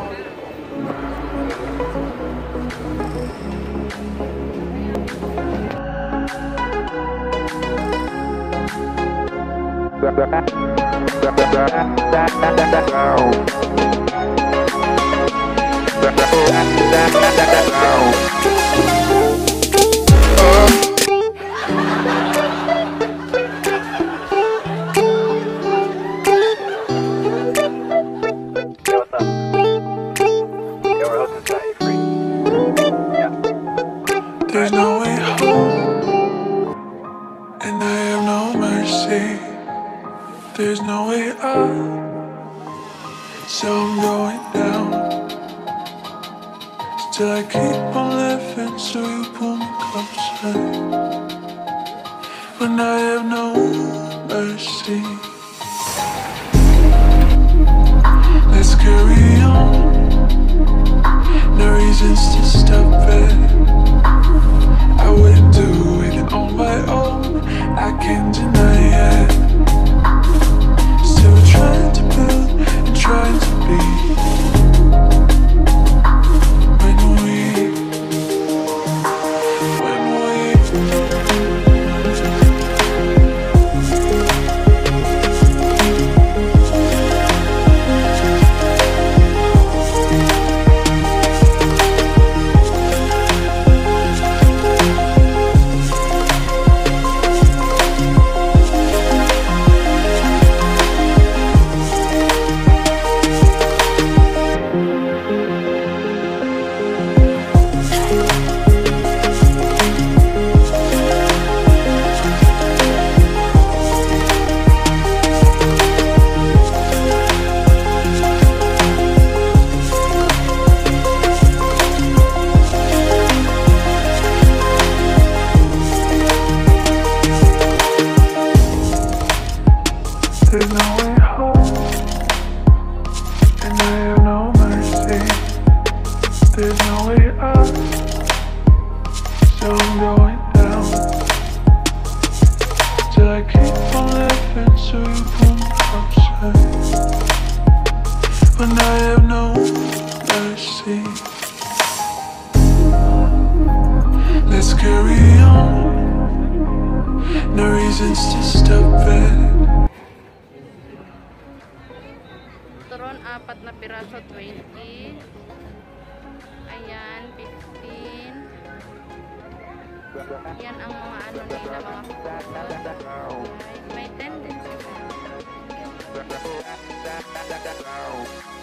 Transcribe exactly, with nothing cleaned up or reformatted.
There's no way home, and I have no mercy. There's no way up, so I'm going down. Still I keep on living, so you pull me closer. When I have no mercy, let's carry on. No reasons to stop it. I wouldn't do it on my own, I can't deny it. Still trying to build and trying to be. When we, when we there's no way home, and I have no mercy. There's no way up, so I'm going down. Till I keep on living, so you pull me closer. When I have no mercy, let's carry on. No reasons to stop it. Turon, apat na piraso, twenty. Ayan, fifteen. Yan ang mga ano nila, mga pagud. May tendency.